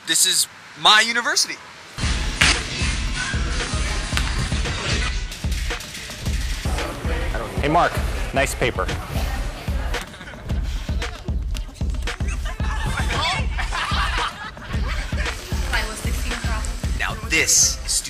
This is my university. Hey, Mark, nice paper. Now this is